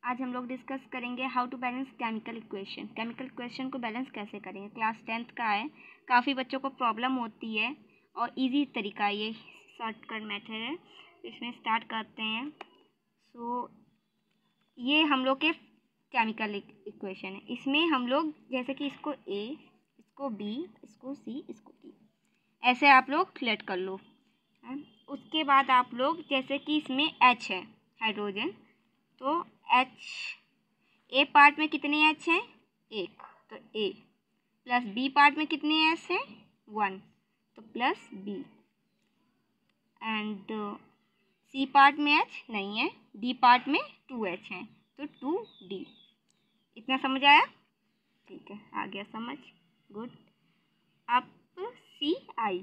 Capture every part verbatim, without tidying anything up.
आज हम लोग डिस्कस करेंगे how to balance chemical equation. Chemical equation को बैलेंस कैसे करेंगे। क्लास टेंथ का है, काफ़ी बच्चों को प्रॉब्लम होती है और इजी तरीका है, ये शॉर्टकट मेथड है। इसमें स्टार्ट करते हैं। सो so, ये हम लोग के केमिकल इक्वेशन है। इसमें हम लोग जैसे कि इसको ए, इसको बी, इसको सी, इसको डी, ऐसे आप लोग सिलेक्ट कर लो। उसके बाद आप लोग जैसे कि इसमें एच है हाइड्रोजन, तो एच ए पार्ट में कितने एच हैं, एक, तो ए प्लस बी पार्ट में कितने एच हैं, वन, तो plus B. And C part में एच नहीं है, डी पार्ट में टू एच हैं, तो टू डी। इतना समझ आया? ठीक है, आ गया समझ, गुड। अब सी आई,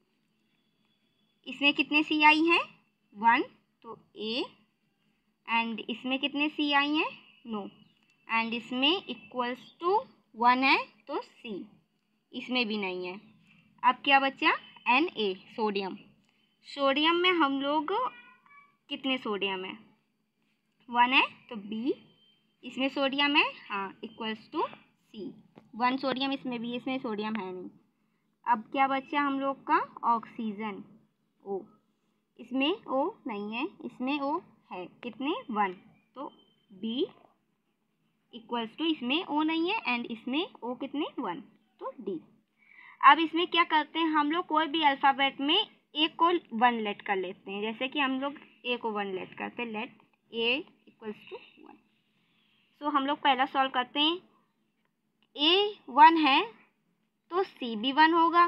इसमें कितने सी आई हैं, वन, तो ए। एंड इसमें कितने सी आई हैं, नो। एंड इसमें इक्वल्स टू वन है, तो सी। इसमें भी नहीं है। अब क्या बचा, एन ए, सोडियम। सोडियम में हम लोग कितने सोडियम है, वन है, तो बी। इसमें सोडियम है, हाँ, equals to C. One sodium इसमें भी, इसमें सोडियम है नहीं। अब क्या बचा हम लोग का, ऑक्सीजन, ओ। इसमें ओ नहीं है, इसमें ओ है, कितने, वन, तो बी इक्वल्स टू, इसमें ओ नहीं है एंड इसमें ओ कितने, वन, तो डी। अब इसमें क्या करते हैं हम लोग, कोई भी अल्फ़ाबेट में एक को वन लेट कर लेते हैं। जैसे कि हम लोग ए को वन लेट करते हैं, let A equals to one. So हम लोग पहला सॉल्व करते हैं। ए वन है तो सी भी वन होगा,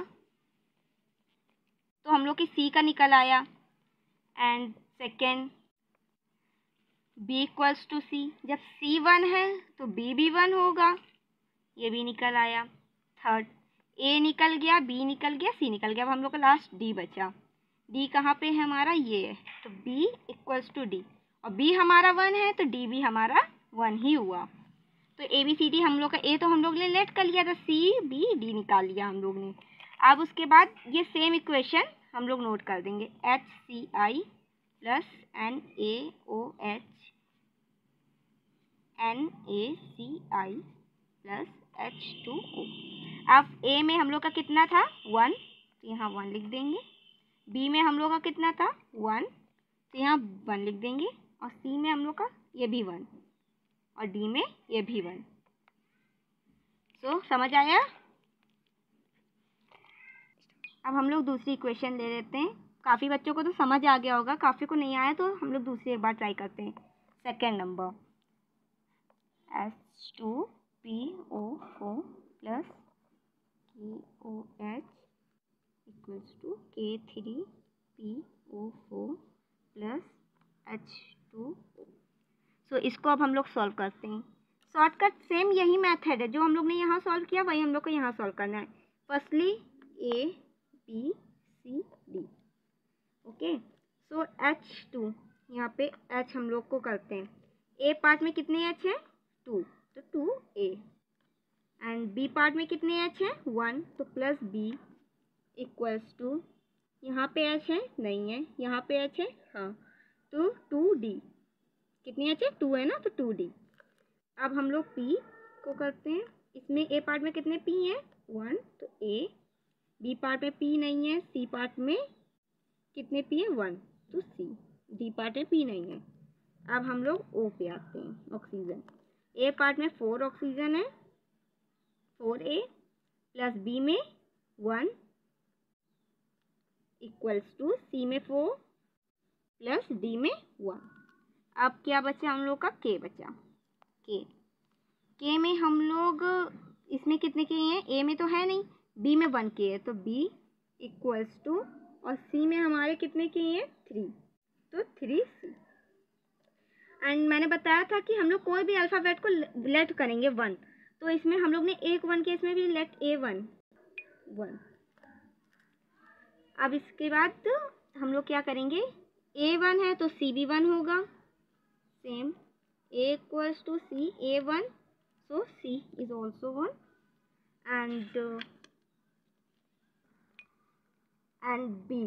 तो हम लोग की सी का निकल आया। And second, B equals to C, जब सी वन है तो बी भी वन होगा, ये भी निकल आया। थर्ड, ए निकल गया, बी निकल गया, सी निकल गया, अब हम लोग का लास्ट डी बचा। डी कहाँ पे है हमारा, ये है, तो बी इक्वल्स टू डी, और बी हमारा वन है तो डी भी हमारा वन ही हुआ। तो ए बी सी डी हम लोग का, ए तो हम लोग ने लेट कर लिया था, सी बी डी निकाल लिया हम लोग ने। अब उसके बाद ये सेम इक्वेशन हम लोग नोट कर देंगे, H C I plus N A O H, N A C I plus H two O. अब ए में हम लोग का कितना था, वन, तो यहाँ वन लिख देंगे। बी में हम लोग का कितना था, वन, तो यहाँ वन लिख देंगे। और सी में हम लोग का ये भी वन, और डी में ये भी वन। सो so, समझ आया? अब हम लोग दूसरी इक्वेशन ले लेते हैं। काफ़ी बच्चों को तो समझ आ गया होगा, काफ़ी को नहीं आया, तो हम लोग दूसरी एक बार ट्राई करते हैं। Second number, H two P O four plus K O H equals to K three P O four plus H two O. So इसको अब हम लोग सॉल्व करते हैं। शॉर्टकट सेम यही मेथड है, जो हम लोग ने यहाँ सॉल्व किया वही हम लोग को यहाँ सॉल्व करना है। Firstly A B C D, okay. So H two, यहाँ पे एच हम लोग को करते हैं। ए पार्ट में कितने एच हैं, टू, तो two A. And B part में कितने एच हैं, वन, तो प्लस बी इक्वल्स टू, यहाँ पे एच है नहीं है, यहाँ पे एच है, हाँ, तो टू डी। कितनी एच है, टू है ना, तो टू डी। अब हम लोग पी को करते हैं। इसमें ए पार्ट में कितने पी हैं, वन, तो ए। बी पार्ट में पी नहीं है, सी पार्ट में कितने पी है, वन, तो सी। डी पार्ट में पी नहीं है। अब हम लोग ओ पे आते हैं, ऑक्सीजन। ए पार्ट में फोर ऑक्सीजन है, फोर ए, प्लस बी में वन इक्वल्स टू सी में फोर प्लस डी में वन। अब क्या बचा हम लोग का, के बचा। के के में हम लोग इसमें कितने के हैं, ए में तो है नहीं, बी में वन के है, तो बी इक्वल्स टू, और सी में हमारे कितने के हैं, थ्री, तो थ्री सी। एंड मैंने बताया था कि हम लोग कोई भी अल्फ़ाबेट को लेट करेंगे वन, तो इसमें हम लोग ने एक वन के, इसमें भी लेट ए वन, वन। अब इसके बाद हम लोग क्या करेंगे, ए वन है तो सी भी वन होगा, same A equals to C, A one, so C is also one. And and B,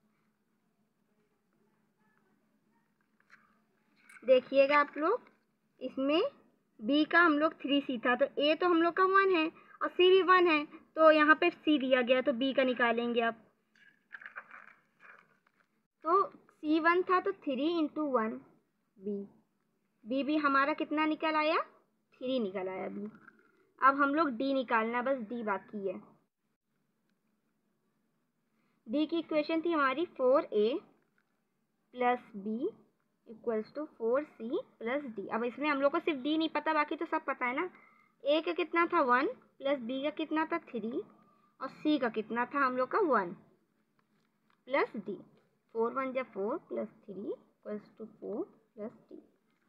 देखिएगा आप लोग, इसमें बी का हम लोग थ्री सी था, तो ए तो हम लोग का वन है और सी भी वन है, तो यहाँ पे सी दिया गया तो बी का निकालेंगे आप। तो सी वन था तो three into one B, B भी हमारा कितना निकल आया, थ्री निकल आया बी। अब हम लोग डी निकालना, बस डी बाकी है। डी की इक्वेशन थी हमारी four A plus B equals to four C plus D. अब इसमें हम लोग को सिर्फ डी नहीं पता, बाकी तो सब पता है ना। ए का कितना था वन, प्लस बी का कितना था थ्री, और सी का कितना था हम लोग का one, plus D. Four one जा four plus three equals to four plus D.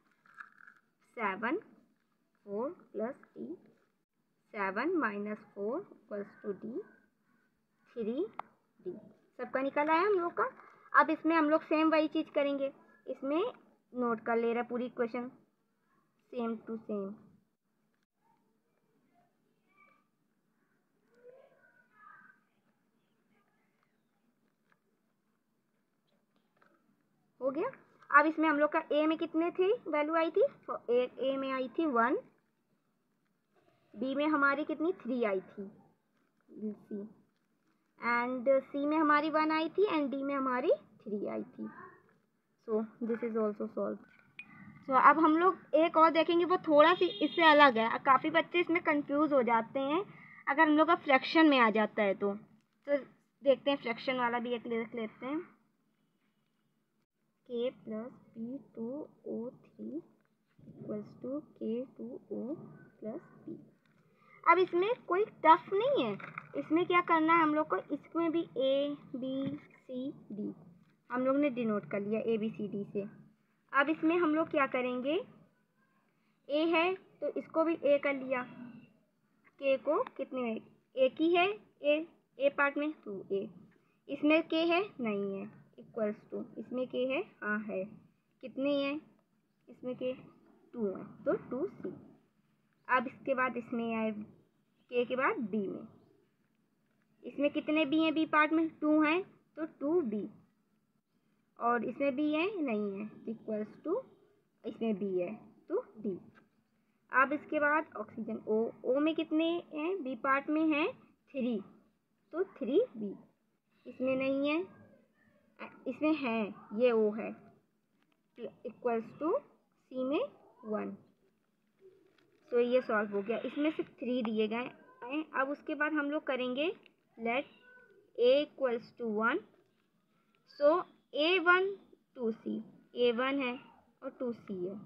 Seven four plus D, seven minus four equals to D, three D. सबका निकल आया हम लोग का। अब इसमें हम लोग सेम वही चीज़ करेंगे, इसमें नोट कर ले रहा है पूरी इक्वेशन सेम टू सेम। हो गया। अब इसमें हम लोग का ए में कितने थी वैल्यू आई थी, ए, ए में आई थी वन, बी में हमारी कितनी थ्री आई थी सी, एंड सी में हमारी वन आई थी, एंड डी में हमारी थ्री आई थी। So this is also solve. So अब हम लोग एक और देखेंगे, वो थोड़ा सी इससे अलग है। काफ़ी बच्चे इसमें कंफ्यूज हो जाते हैं अगर हम लोग का फ्रैक्शन में आ जाता है तो तो देखते हैं, फ्रैक्शन वाला भी एक लिख लेते हैं। K plus B two O three equals to K two O plus B. अब इसमें कोई टफ नहीं है, इसमें क्या करना है हम लोग को, इसमें भी ए बी सी डी हम लोग ने डिनोट कर लिया ए बी सी डी से। अब इसमें हम लोग क्या करेंगे, ए है तो इसको भी ए कर लिया, के को कितने में, ए की है ए ए पार्ट में टू ए, इसमें के है नहीं है इक्वल्स टू, इसमें के है हाँ है, कितने हैं इसमें के टू है तो टू सी। अब इसके बाद इसमें आए के के बाद बी में, इसमें कितने बी हैं बी पार्ट में, टू हैं तो टू बी, और इसमें बी है नहीं है इक्वल्स टू, इसमें बी है तो डी। अब इसके बाद ऑक्सीजन ओ, ओ में कितने हैं बी पार्ट में हैं थ्री तो थ्री बी, इसमें नहीं है, इसमें है ये ओ है इक्वल्स टू सी में वन। तो ये सॉल्व हो गया, इसमें सिर्फ थ्री दिए गए हैं। अब उसके बाद हम लोग करेंगे let A equals to one, so A one two C, A one है और टू सी है,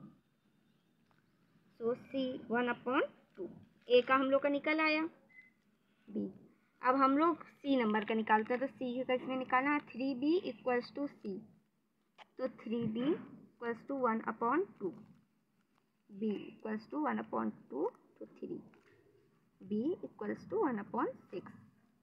so C one upon two, A का हम लोग का निकल आया बी। अब हम लोग सी नंबर का निकालते हैं, तो सी का इसमें निकालना है three B equals to C, तो three B equals to one upon two, B equals to one upon two तो three, B equals to one upon six.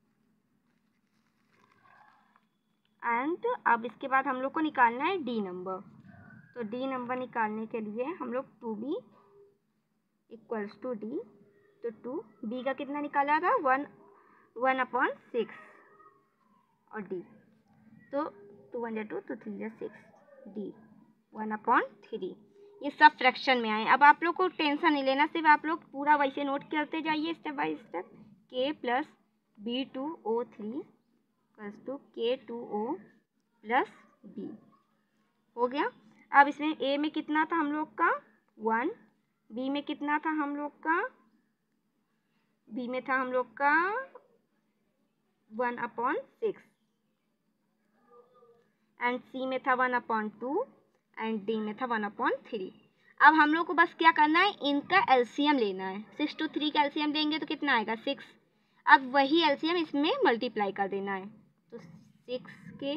And अब इसके बाद हम लोग को निकालना है डी नंबर, तो डी नंबर निकालने के लिए हम लोग two B equals to D, तो टू बी का कितना निकाला था वन वन अपॉन सिक्स, और डी तो टू वन जा टू तो थ्री जा six, D one upon three. ये सब फ्रैक्शन में आए। अब आप लोग को टेंशन नहीं लेना, सिर्फ आप लोग पूरा वैसे नोट करते जाइए step by step. K plus B two O three plus two K two O plus B हो गया। अब इसमें ए में कितना था हम लोग का वन, बी में कितना था हम लोग का, बी में था हम लोग का one upon six, and C में था one upon two, and D में था वन अपॉन थ्री। अब हम लोग को बस क्या करना है, इनका एलसीएम लेना है। सिक्स टू थ्री का एलसीएम लेंगे तो कितना आएगा सिक्स, अब वही एलसीएम इसमें मल्टीप्लाई कर देना है, तो सिक्स के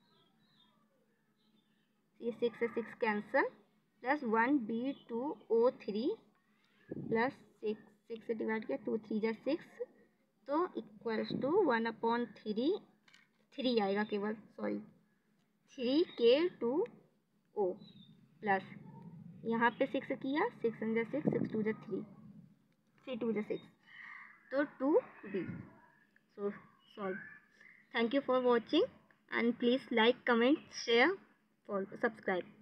ये सिक्स से six cancel, plus one B two O three plus six, six से डिवाइड किया टू थ्री जा सिक्स, तो equals to one upon three, three आएगा केवल sorry three K two O plus यहाँ पे सिक्स किया, सिक्स वन जा सिक्स, सिक्स टू जा थ्री, थ्री टू जा सिक्स, तो two B. So solve. Thank you for watching and please like comment share for subscribe.